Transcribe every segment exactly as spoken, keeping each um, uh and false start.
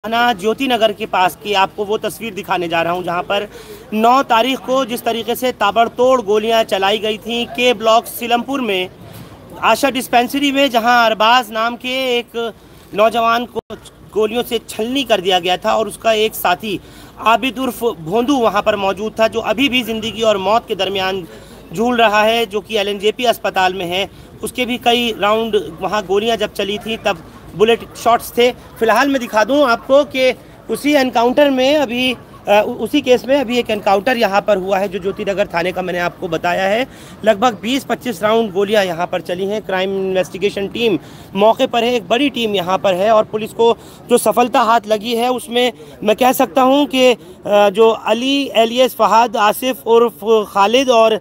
थाना ज्योति नगर के पास की आपको वो तस्वीर दिखाने जा रहा हूं जहां पर नौ तारीख को जिस तरीके से ताबड़तोड़ गोलियां चलाई गई थी के ब्लॉक सीलमपुर में आशा डिस्पेंसरी में, जहां अरबाज नाम के एक नौजवान को गोलियों से छलनी कर दिया गया था और उसका एक साथी आबिद उर्फ भोंदू वहां पर मौजूद था, जो अभी भी ज़िंदगी और मौत के दरमियान झूल रहा है, जो कि एल एन जे पी अस्पताल में है। उसके भी कई राउंड वहां गोलियां जब चली थी तब बुलेट शॉट्स थे। फिलहाल मैं दिखा दूं आपको कि उसी एनकाउंटर में अभी आ, उसी केस में अभी एक एनकाउंटर यहां पर हुआ है जो ज्योति नगर थाने का मैंने आपको बताया है। लगभग बीस पच्चीस राउंड गोलियां यहां पर चली हैं। क्राइम इन्वेस्टिगेशन टीम मौके पर है, एक बड़ी टीम यहां पर है और पुलिस को जो सफलता हाथ लगी है उसमें मैं कह सकता हूं कि जो अली एलियस फहाद आसिफ उर्फ खालिद और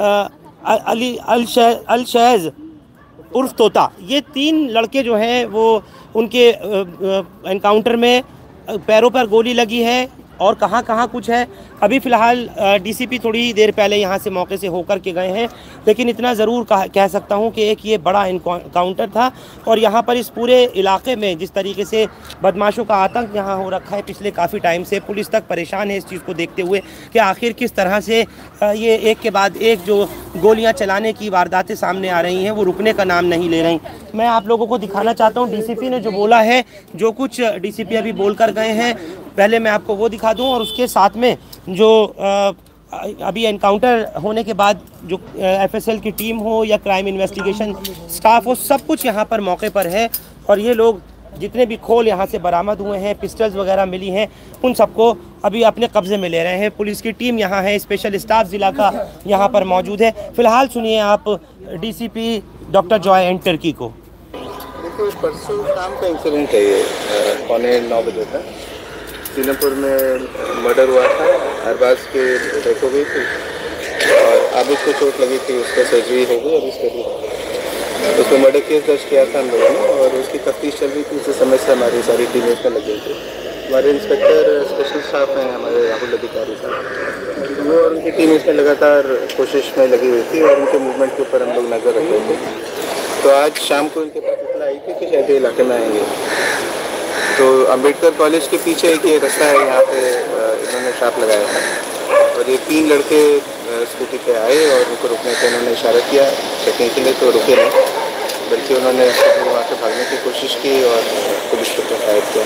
अली अलशैज़ उर्फ तोता, ये तीन लड़के जो हैं वो उनके एनकाउंटर में पैरों पर गोली लगी है और कहाँ कहाँ कुछ है। अभी फ़िलहाल डीसीपी थोड़ी देर पहले यहाँ से मौके से होकर के गए हैं, लेकिन इतना ज़रूर कह, कह सकता हूँ कि एक ये बड़ा एनकाउंटर था और यहाँ पर इस पूरे इलाके में जिस तरीके से बदमाशों का आतंक यहाँ हो रखा है पिछले काफ़ी टाइम से, पुलिस तक परेशान है इस चीज़ को देखते हुए कि आखिर किस तरह से ये एक के बाद एक जो गोलियाँ चलाने की वारदातें सामने आ रही हैं वो रुकने का नाम नहीं ले रही। मैं आप लोगों को दिखाना चाहता हूँ डीसीपी ने जो बोला है, जो कुछ डीसीपी अभी बोल कर गए हैं, पहले मैं आपको वो दिखा दूं और उसके साथ में जो आ, अभी एनकाउंटर होने के बाद जो एफ एस एल की टीम हो या क्राइम इन्वेस्टिगेशन स्टाफ हो, सब कुछ यहाँ पर मौके पर है और ये लोग जितने भी खोल यहाँ से बरामद हुए हैं, पिस्टल्स वगैरह मिली हैं, उन सबको अभी अपने कब्जे में ले रहे हैं। पुलिस की टीम यहाँ है, स्पेशल स्टाफ ज़िला का यहाँ पर मौजूद है। फिलहाल सुनिए आप DCP doctor Joy N Tirkey को। देखो, परसों शाम का इंसिडेंट है ये, पौने नौ बजे था सीलमपुर में मर्डर हुआ था। अरबाज के डेथ हो गई थी और आबिद को चोट लगी थी, उसका सर्जरी हो गई और उसका उसको मर्डर केस दर्ज किया था हम लोगों ने और उसकी तफ्तीश चल रही थी। उसी समय से हमारी सारी टीमें इसमें लगी हुई थी। हमारे इंस्पेक्टर स्पेशल स्टाफ हैं हमारे राहुल अधिकारी साहब, वो और उनकी टीम इसमें लगातार कोशिश में लगी हुई थी और उनके मूवमेंट के ऊपर हम लोग नज़र रख रहे थे। तो आज शाम को इनके पास इतना आई थी कि शायद इलाके में आएंगे, तो अम्बेडकर कॉलेज के पीछे एक ये रास्ता है, यहाँ पे इन्होंने ट्रैप लगाया था और ये तीन लड़के स्कूटी पे आए और उनको रुकने का इन्होंने इशारा किया चेकिंग के लिए, तो रुके नहीं, बल्कि उन्होंने वहाँ से भागने की कोशिश की और पुलिस को फायर किया।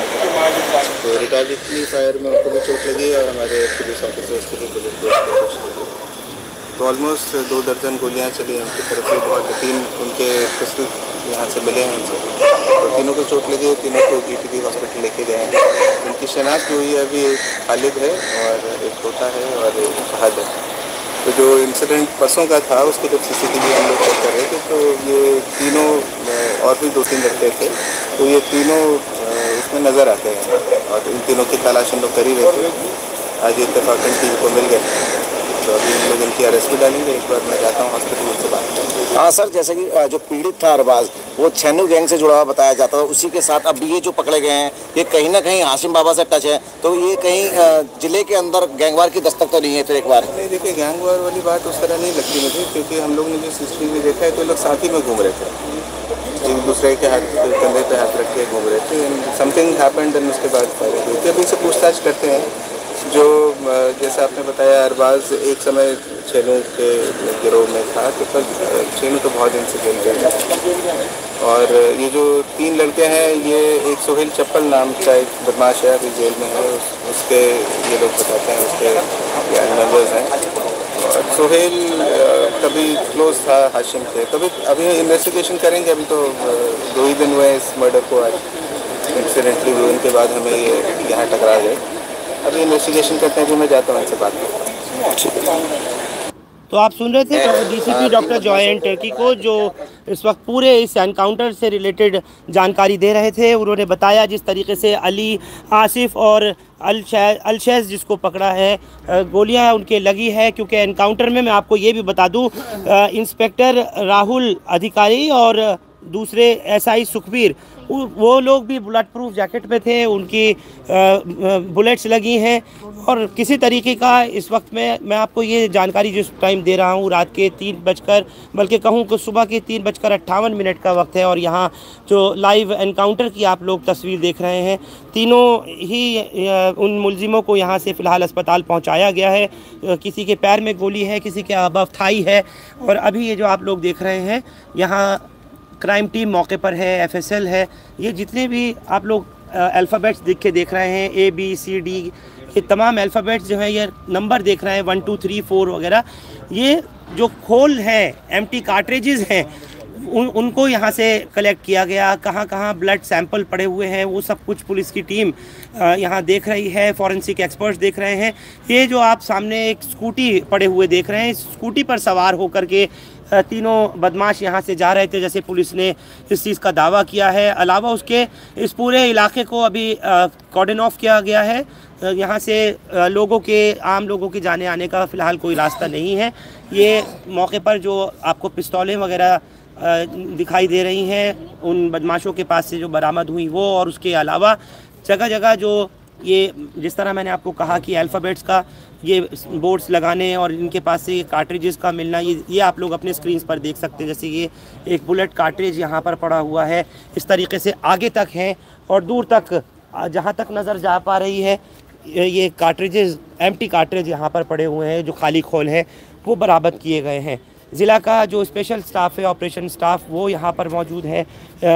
तो रिटालिएटरी फायर में उनको भी चोट लगी और हमारे पुलिस ऑफिसर्स को भी पुलिस कोशिश लगी। तो ऑलमोस्ट दो दर्जन गोलियाँ चली उनकी तरफ से, बहुत तीन उनके पिस्टल यहाँ से मिले हैं उनसे, तो तीनों को चोट लगी है, तीनों को जी टी बी हॉस्पिटल लेके गए हैं। उनकी शनाख्त हुई है, अभी एक खालिद है और एक तोता है और एक फहद है। तो जो इंसिडेंट बसों का था उसके जब सी सी टी वी हम लोग चेक कर रहे थे तो ये तीनों और भी दो तीन लड़के थे, तो ये तीनों इसमें नज़र आते हैं और इन तीनों की तलाश हम लोग कर ही रहे थे। आज इत्तेफाकन टीम को मिल गए, तो अभी हम लोग इनकी अरेस्ट भी डालेंगे। एक बार मैं जाता हूँ हॉस्पिटल से बात करते। हाँ सर, जैसे कि जो पीड़ित था अरबाज, वो छेनू गैंग से जुड़ा हुआ बताया जाता था, उसी के साथ अब ये जो पकड़े गए हैं ये कहीं ना कहीं हाशिम बाबा से टच है, तो ये कहीं जिले के अंदर गैंगवार की दस्तक तो नहीं है फिर एक बार? नहीं, देखिए गैंगवार वाली बात उस तरह नहीं लगती मुझे, क्योंकि हम लोग ने जो सीसीटीवी देखा है तो लोग साथ ही में घूम रहे थे, एक दूसरे के हाथ कंधे पे हाथ रख के घूम रहे थे। समथिंग हैपेंड एंड उसके बाद फायरिंग हुई थी। अभी से पूछताछ करते हैं। जो जैसा आपने बताया अरबाज एक समय छेनू के गिरोह में था, तो पर छेनू तो बहुत दिन से खेल गया और ये जो तीन लड़के हैं, ये एक सोहेल चप्पल नाम का एक बदमाश है, अभी जेल में है, उस, उसके ये लोग बताते हैं उसके मेंबर्स हैं। और सोहेल कभी क्लोज था हाशिम से, कभी अभी इन्वेस्टिगेशन करेंगे। अभी तो दो ही दिन हुए इस मर्डर को, आज इंसिडेंटली हुए, उनके बाद हमें ये यहाँ टकरा गए। अभी इन्वेस्टिगेशन करते हैं, जो मैं जाता हूँ इनसे बात करता हूँ। तो आप सुन रहे थे DCP doctor Joy N Tirkey को, जो इस वक्त पूरे इस एनकाउंटर से रिलेटेड जानकारी दे रहे थे। उन्होंने बताया जिस तरीके से अली, आसिफ और अलशैज़ जिसको पकड़ा है, गोलियां उनके लगी है, क्योंकि एनकाउंटर में मैं आपको ये भी बता दूं इंस्पेक्टर राहुल अधिकारी और दूसरे एसआई सुखबीर, वो लोग भी बुलेट प्रूफ जैकेट में थे, उनकी बुलेट्स लगी हैं। और किसी तरीके का इस वक्त में मैं आपको ये जानकारी जिस टाइम दे रहा हूँ रात के तीन बजकर बल्कि कहूँ कि सुबह के तीन बजकर अट्ठावन मिनट का वक्त है। और यहाँ जो लाइव एनकाउंटर की आप लोग तस्वीर देख रहे हैं, तीनों ही उन मुलजिमों को यहाँ से फ़िलहाल अस्पताल पहुँचाया गया है। किसी के पैर में गोली है, किसी के अबव थाई है। और अभी ये जो आप लोग देख रहे हैं, यहाँ क्राइम टीम मौके पर है, एफएसएल है, ये जितने भी आप लोग अल्फ़ाबेट्स देख के देख रहे हैं, ए बी सी डी, ये तमाम अल्फ़ाबेट्स जो है, ये नंबर देख रहे हैं वन टू थ्री फोर वगैरह, ये जो खोल है, एम्प्टी कार्ट्रिजेज़ हैं, उन उनको यहाँ से कलेक्ट किया गया। कहाँ कहाँ ब्लड सैंपल पड़े हुए हैं वो सब कुछ पुलिस की टीम यहाँ देख रही है, फॉरेंसिक एक्सपर्ट्स देख रहे हैं। ये जो आप सामने एक स्कूटी पड़े हुए देख रहे हैं, इस स्कूटी पर सवार होकर के तीनों बदमाश यहाँ से जा रहे थे, जैसे पुलिस ने इस चीज़ का दावा किया है। अलावा उसके इस पूरे इलाके को अभी कॉर्डन ऑफ किया गया है। यहाँ से लोगों के, आम लोगों के जाने आने का फ़िलहाल कोई रास्ता नहीं है। ये मौके पर जो आपको पिस्तौलें वगैरह दिखाई दे रही हैं उन बदमाशों के पास से जो बरामद हुई वो, और उसके अलावा जगह जगह जो ये जिस तरह मैंने आपको कहा कि अल्फ़ाबेट्स का ये बोर्ड्स लगाने और इनके पास से ये कार्ट्रिजेस का मिलना, ये ये आप लोग अपने स्क्रीन पर देख सकते हैं। जैसे ये एक बुलेट कार्ट्रिज यहाँ पर पड़ा हुआ है, इस तरीके से आगे तक है और दूर तक जहाँ तक नज़र जा पा रही है ये कार्ट्रिजेस, एम्प्टी कार्ट्रिज यहाँ पर पड़े हुए हैं, जो खाली खोल है वो बरामद किए गए हैं। ज़िला का जो स्पेशल स्टाफ है, ऑपरेशन स्टाफ, वो यहाँ पर मौजूद है।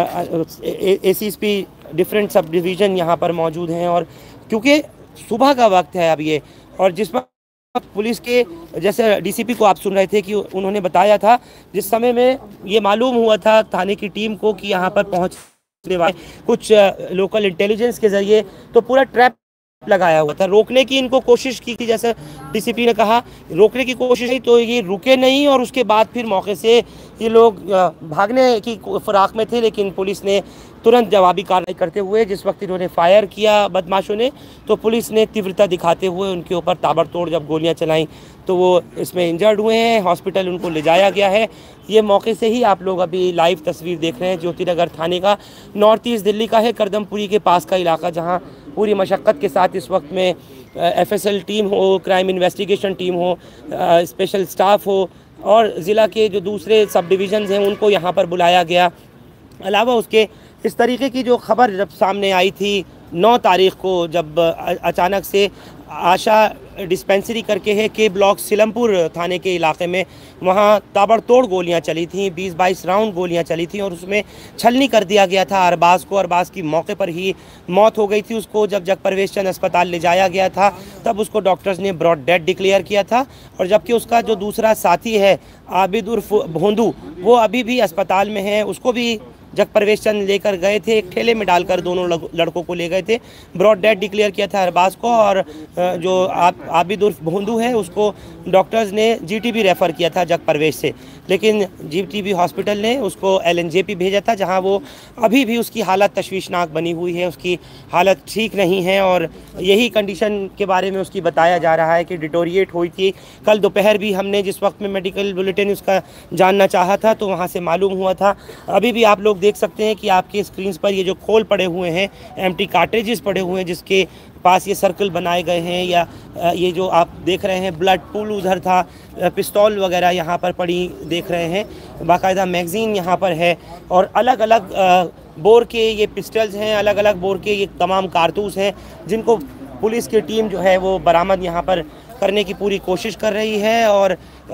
एसीएसपी डिफरेंट सब डिवीज़न यहाँ पर मौजूद हैं। और क्योंकि सुबह का वक्त है अब ये, और जिस वक्त पुलिस के, जैसे डीसीपी को आप सुन रहे थे कि उन्होंने बताया था, जिस समय में ये मालूम हुआ था थाने की टीम को कि यहाँ पर पहुँचने वाले कुछ लोकल इंटेलिजेंस के ज़रिए, तो पूरा ट्रैप लगाया हुआ था। रोकने की इनको कोशिश की थी, जैसे डीसीपी ने कहा, रोकने की कोशिश की तो ये रुके नहीं, और उसके बाद फिर मौके से ये लोग भागने की फिराक में थे। लेकिन पुलिस ने तुरंत जवाबी कार्रवाई करते हुए, जिस वक्त इन्होंने फायर किया बदमाशों ने, तो पुलिस ने तीव्रता दिखाते हुए उनके ऊपर ताबड़तोड़ जब गोलियां चलाईं तो वो इसमें इंजर्ड हुए हैं। हॉस्पिटल उनको ले जाया गया है। ये मौके से ही आप लोग अभी लाइव तस्वीर देख रहे हैं, ज्योतिनगर थाने का, नॉर्थ ईस्ट दिल्ली का है, करदमपुरी के पास का इलाका, जहाँ पूरी मशक्क़त के साथ इस वक्त में एफएसएल टीम हो, क्राइम इन्वेस्टिगेशन टीम हो, स्पेशल स्टाफ हो, और ज़िला के जो दूसरे सब डिवीज़न्स हैं उनको यहाँ पर बुलाया गया। अलावा उसके इस तरीके की जो खबर जब सामने आई थी नौ तारीख को, जब अचानक से आशा डिस्पेंसरी करके है के ब्लॉक सिलमपुर थाने के इलाके में, वहाँ ताबड़तोड़ गोलियां चली थी, बीस बाईस राउंड गोलियां चली थी, और उसमें छलनी कर दिया गया था अरबाज को। अरबाज की मौके पर ही मौत हो गई थी। उसको जब जग परवेश चंद अस्पताल ले जाया गया था तब उसको डॉक्टर्स ने ब्रॉड डेड डिक्लेयर किया था। और जबकि उसका जो दूसरा साथी है आबिद उर्फ भोंदू, वो अभी भी अस्पताल में है। उसको भी जग परवेश चंद लेकर गए थे, एक ठेले में डालकर दोनों लड़कों को ले गए थे। ब्रॉड डेड डिक्लेयर किया था अरबाज को, और जो आबिद उर्फ भोंदू है उसको डॉक्टर्स ने जीटीबी रेफ़र किया था जग परवेश से। लेकिन जीटीबी हॉस्पिटल ने उसको एलएनजेपी भेजा था, जहां वो अभी भी उसकी हालत तशवीशनाक बनी हुई है, उसकी हालत ठीक नहीं है। और यही कंडीशन के बारे में उसकी बताया जा रहा है कि डिटोरिएट हुई थी। कल दोपहर भी हमने जिस वक्त में मेडिकल बुलेटिन उसका जानना चाहा था तो वहाँ से मालूम हुआ था। अभी भी आप लोग देख सकते हैं कि आपके स्क्रीन पर ये जो खोल पड़े हुए हैं, एम्प्टी कार्ट्रिजेस पड़े हुए हैं, जिसके पास ये सर्कल बनाए गए हैं, या ये जो आप देख रहे हैं ब्लड पूल उधर था, पिस्तौल वगैरह यहाँ पर पड़ी देख रहे हैं, बाकायदा मैगज़ीन यहाँ पर है, और अलग अलग बोर के ये पिस्टल्स हैं, अलग अलग बोर के ये तमाम कारतूस हैं, जिनको पुलिस की टीम जो है वो बरामद यहाँ पर करने की पूरी कोशिश कर रही है। और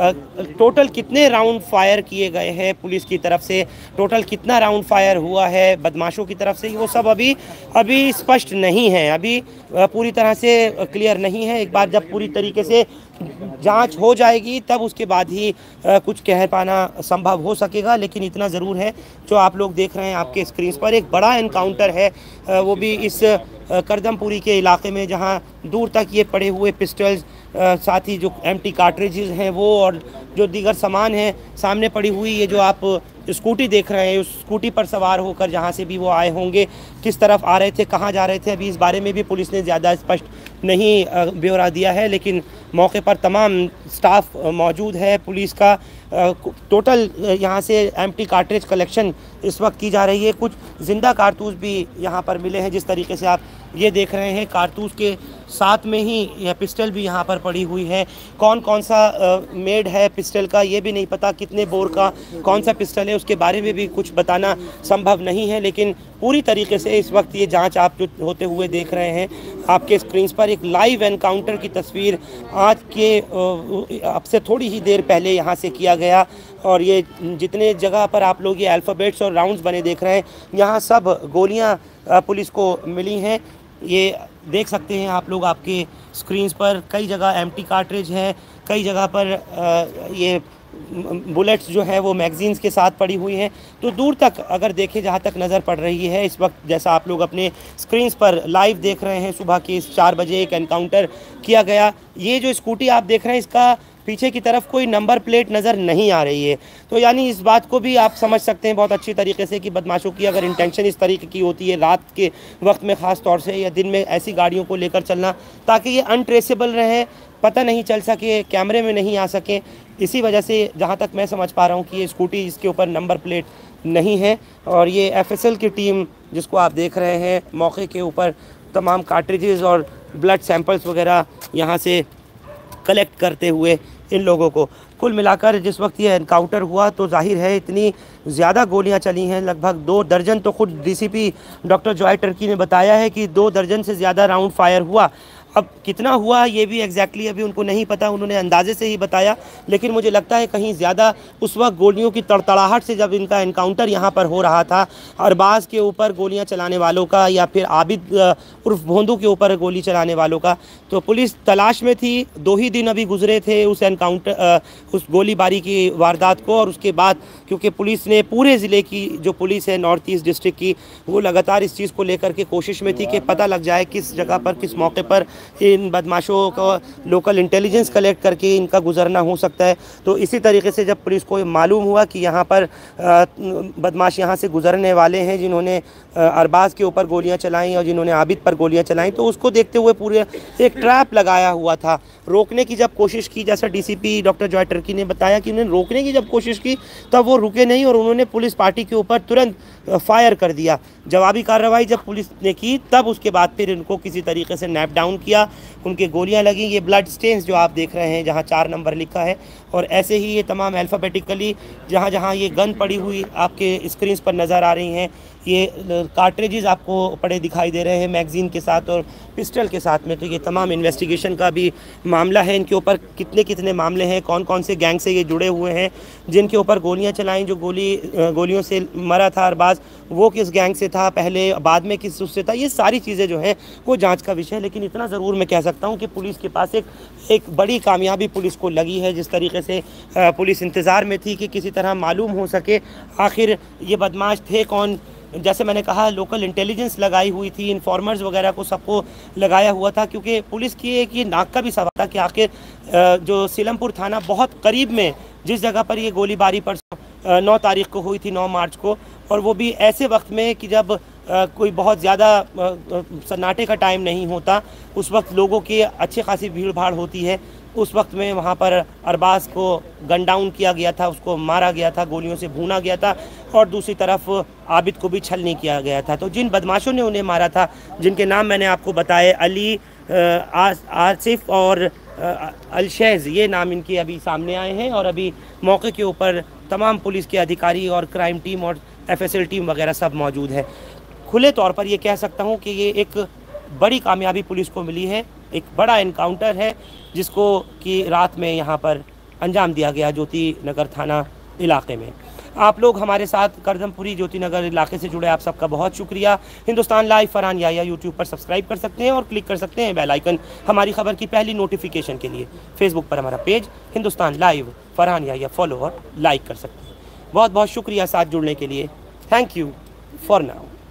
टोटल कितने राउंड फायर किए गए हैं पुलिस की तरफ से, टोटल कितना राउंड फायर हुआ है बदमाशों की तरफ से, वो सब अभी अभी स्पष्ट नहीं है, अभी पूरी तरह से क्लियर नहीं है। एक बार जब पूरी तरीके से जांच हो जाएगी तब उसके बाद ही कुछ कह पाना संभव हो सकेगा। लेकिन इतना ज़रूर है, जो आप लोग देख रहे हैं आपके स्क्रीन पर, एक बड़ा एनकाउंटर है, वो भी इस करदमपुरी के इलाके में, जहां दूर तक ये पड़े हुए पिस्टल्स, साथ ही जो एम्प्टी कार्ट्रिजेस हैं वो, और जो दीगर सामान है सामने पड़ी हुई, ये जो आप स्कूटी देख रहे हैं, उस स्कूटी पर सवार होकर जहाँ से भी वो आए होंगे, किस तरफ आ रहे थे, कहाँ जा रहे थे, अभी इस बारे में भी पुलिस ने ज़्यादा स्पष्ट नहीं ब्यौरा दिया है। लेकिन मौके पर तमाम स्टाफ मौजूद है पुलिस का। टोटल यहाँ से एम्प्टी कार्ट्रिज कलेक्शन इस वक्त की जा रही है। कुछ ज़िंदा कारतूस भी यहाँ पर मिले हैं, जिस तरीके से आप ये देख रहे हैं। कारतूस के साथ में ही यह पिस्टल भी यहाँ पर पड़ी हुई है। कौन कौन सा आ, मेड है पिस्टल का ये भी नहीं पता, कितने बोर का कौन सा पिस्टल है उसके बारे में भी कुछ बताना संभव नहीं है। लेकिन पूरी तरीके से इस वक्त ये जांच आप जो होते हुए देख रहे हैं आपके स्क्रीन पर, एक लाइव एनकाउंटर की तस्वीर आज के अब से थोड़ी ही देर पहले यहाँ से किया गया। और ये जितने जगह पर आप लोग ये अल्फ़ाबेट्स और राउंड्स बने देख रहे हैं, यहाँ सब गोलियाँ पुलिस को मिली हैं। ये देख सकते हैं आप लोग आपके स्क्रीन्स पर, कई जगह एम्प्टी कार्ट्रिज है, कई जगह पर ये बुलेट्स जो है वो मैगजीन्स के साथ पड़ी हुई हैं। तो दूर तक अगर देखें जहाँ तक नज़र पड़ रही है इस वक्त, जैसा आप लोग अपने स्क्रीन्स पर लाइव देख रहे हैं, सुबह के इस चार बजे एक एनकाउंटर किया गया। ये जो स्कूटी आप देख रहे हैं इसका पीछे की तरफ कोई नंबर प्लेट नज़र नहीं आ रही है। तो यानी इस बात को भी आप समझ सकते हैं बहुत अच्छी तरीके से कि बदमाशों की अगर इंटेंशन इस तरीके की होती है रात के वक्त में ख़ास तौर से, या दिन में ऐसी गाड़ियों को लेकर चलना ताकि ये अनट्रेसेबल रहे, पता नहीं चल सके, कैमरे में नहीं आ सके। इसी वजह से जहाँ तक मैं समझ पा रहा हूँ कि ये स्कूटी इसके ऊपर नंबर प्लेट नहीं है। और ये एफ एस एल की टीम जिसको आप देख रहे हैं मौके के ऊपर तमाम कार्ट्रिजेस और ब्लड सैंपल्स वगैरह यहाँ से कलेक्ट करते हुए इन लोगों को, कुल मिलाकर जिस वक्त ये एनकाउंटर हुआ तो जाहिर है इतनी ज़्यादा गोलियां चली हैं, लगभग दो दर्जन। तो खुद डीसीपी डॉक्टर जॉय टर्की ने बताया है कि दो दर्जन से ज़्यादा राउंड फायर हुआ। अब कितना हुआ ये भी एग्जैक्टली अभी उनको नहीं पता, उन्होंने अंदाजे से ही बताया। लेकिन मुझे लगता है कहीं ज़्यादा उस वक्त गोलियों की तड़तड़ाहट से जब इनका एनकाउंटर यहाँ पर हो रहा था, अरबाज के ऊपर गोलियाँ चलाने वालों का या फिर आबिद उर्फ भोंदू के ऊपर गोली चलाने वालों का, तो पुलिस तलाश में थी। दो ही दिन अभी गुजरे थे उस एनकाउंटर उस गोलीबारी की वारदात को, और उसके बाद क्योंकि पुलिस ने पूरे ज़िले की जो पुलिस है नॉर्थ ईस्ट डिस्ट्रिक्ट की, वो लगातार इस चीज़ को लेकर के कोशिश में थी कि पता लग जाए किस जगह पर किस मौके पर इन बदमाशों को लोकल इंटेलिजेंस कलेक्ट करके इनका गुजरना हो सकता है। तो इसी तरीके से जब पुलिस को मालूम हुआ कि यहाँ पर बदमाश यहाँ से गुजरने वाले हैं जिन्होंने अरबाज के ऊपर गोलियाँ चलाई और जिन्होंने आबिद पर गोलियाँ चलाई, तो उसको देखते हुए पूरे एक ट्रैप लगाया हुआ था। रोकने की जब कोशिश की, जैसा डीसीपी डॉक्टर जॉय टर्की ने बताया कि उन्होंने रोकने की जब कोशिश की तब वो रुके नहीं और उन्होंने पुलिस पार्टी के ऊपर तुरंत फायर कर दिया। जवाबी कार्रवाई जब पुलिस ने की तब उसके बाद फिर इनको किसी तरीके से नैप डाउन किया, उनके गोलियां लगी। ये ब्लड स्टेन्स जो आप देख रहे हैं जहां चार नंबर लिखा है, और ऐसे ही ये तमाम अल्फ़ाबेटिकली जहां जहां ये गन पड़ी हुई आपके स्क्रीन्स पर नज़र आ रही हैं, ये कार्ट्रिजेस आपको पड़े दिखाई दे रहे हैं मैगज़ीन के साथ और पिस्टल के साथ में। तो ये तमाम इन्वेस्टिगेशन का भी मामला है, इनके ऊपर कितने कितने मामले हैं, कौन कौन से गैंग से ये जुड़े हुए हैं, जिनके ऊपर गोलियां चलाई, जो गोली गोलियों से मरा था अरबाज वो किस गैंग से था पहले, बाद में किस उससे था, ये सारी चीज़ें जो हैं वो जांच का विषय है। लेकिन इतना ज़रूर मैं कह सकता हूँ कि पुलिस के पास एक एक बड़ी कामयाबी पुलिस को लगी है। जिस तरीके से पुलिस इंतज़ार में थी कि किसी तरह मालूम हो सके आखिर ये बदमाश थे कौन। जैसे मैंने कहा लोकल इंटेलिजेंस लगाई हुई थी, इन्फॉर्मर्स वगैरह को सबको लगाया हुआ था, क्योंकि पुलिस की एक ये नाक का भी सवाल था कि आखिर जो सीलमपुर थाना बहुत करीब में जिस जगह पर ये गोलीबारी पर नौ तारीख को हुई थी, नौ मार्च को, और वो भी ऐसे वक्त में कि जब आ, कोई बहुत ज़्यादा सन्नाटे का टाइम नहीं होता, उस वक्त लोगों की अच्छी खासी भीड़ भाड़ होती है। उस वक्त में वहाँ पर अरबाज को गन डाउन किया गया था, उसको मारा गया था, गोलियों से भूना गया था, और दूसरी तरफ आबिद को भी छलनी किया गया था। तो जिन बदमाशों ने उन्हें मारा था, जिनके नाम मैंने आपको बताए, अली, आसिफ और अलशैज़, ये नाम इनके अभी सामने आए हैं। और अभी मौके के ऊपर तमाम पुलिस के अधिकारी और क्राइम टीम और एफ एस एल टीम वगैरह सब मौजूद है। खुले तौर पर ये कह सकता हूँ कि ये एक बड़ी कामयाबी पुलिस को मिली है, एक बड़ा इनकाउंटर है जिसको कि रात में यहाँ पर अंजाम दिया गया ज्योति नगर थाना इलाके में। आप लोग हमारे साथ करदमपुरी ज्योति नगर इलाके से जुड़े, आप सबका बहुत शुक्रिया। हिंदुस्तान लाइव फरहान याया यूट्यूब पर सब्सक्राइब कर सकते हैं और क्लिक कर सकते हैं बेल आइकन हमारी खबर की पहली नोटिफिकेशन के लिए। फेसबुक पर हमारा page Hindustan live Farhan Yaya follow और लाइक कर सकते हैं। बहुत बहुत शुक्रिया साथ जुड़ने के लिए। Thank you for now.